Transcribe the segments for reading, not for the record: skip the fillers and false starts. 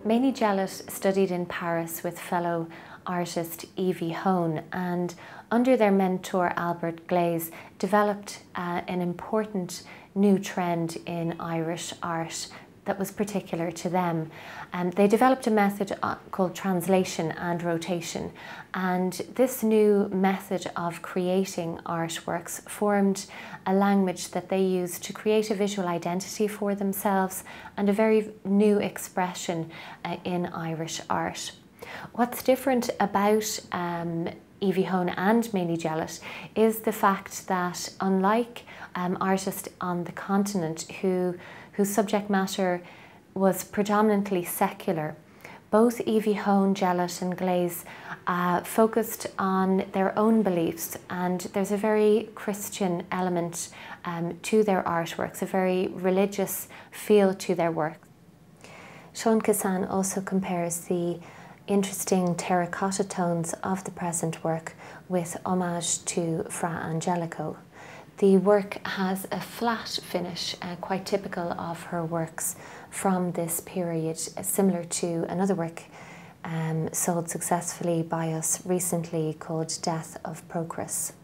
Ménie Jellett studied in Paris with fellow artist Evie Hone, and under their mentor Albert Glaze developed an important new trend in Irish art that was particular to them. They developed a method called translation and rotation, and this new method of creating artworks formed a language that they used to create a visual identity for themselves and a very new expression in Irish art. What's different about Evie Hone and Ménie Jellett is the fact that, unlike artists on the continent whose subject matter was predominantly secular, both Evie Hone, Jellett and Glaze focused on their own beliefs, and there's a very Christian element to their artworks, a very religious feel to their work. Sean Cassan also compares the interesting terracotta tones of the present work with homage to Fra Angelico. The work has a flat finish, quite typical of her works from this period, similar to another work sold successfully by us recently called Death of Procris.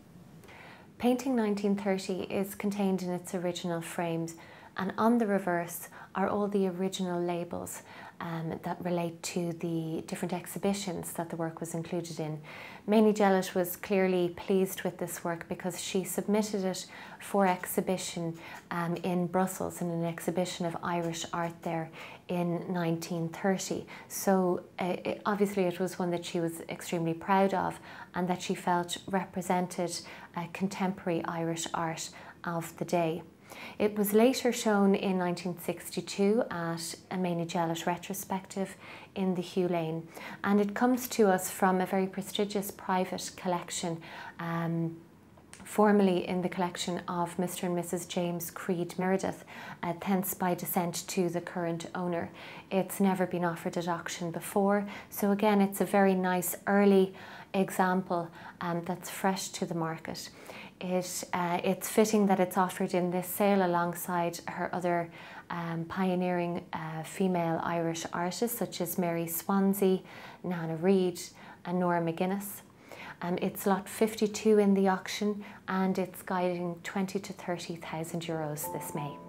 Painting 1930 is contained in its original frames, and on the reverse are all the original labels that relate to the different exhibitions that the work was included in. Ménie Jellett was clearly pleased with this work because she submitted it for exhibition in Brussels, in an exhibition of Irish art there in 1930. So obviously it was one that she was extremely proud of and that she felt represented contemporary Irish art of the day. It was later shown in 1962 at a Ménie Jellett retrospective in the Hugh Lane, and it comes to us from a very prestigious private collection, formerly in the collection of Mr. and Mrs. James Creed Meredith, thence by descent to the current owner. It's never been offered at auction before, so again it's a very nice early example that's fresh to the market. It's fitting that it's offered in this sale alongside her other pioneering female Irish artists such as Mary Swansea, Nana Reid and Nora McGuinness. It's lot 52 in the auction, and it's guiding 20,000 to 30,000 euros this May.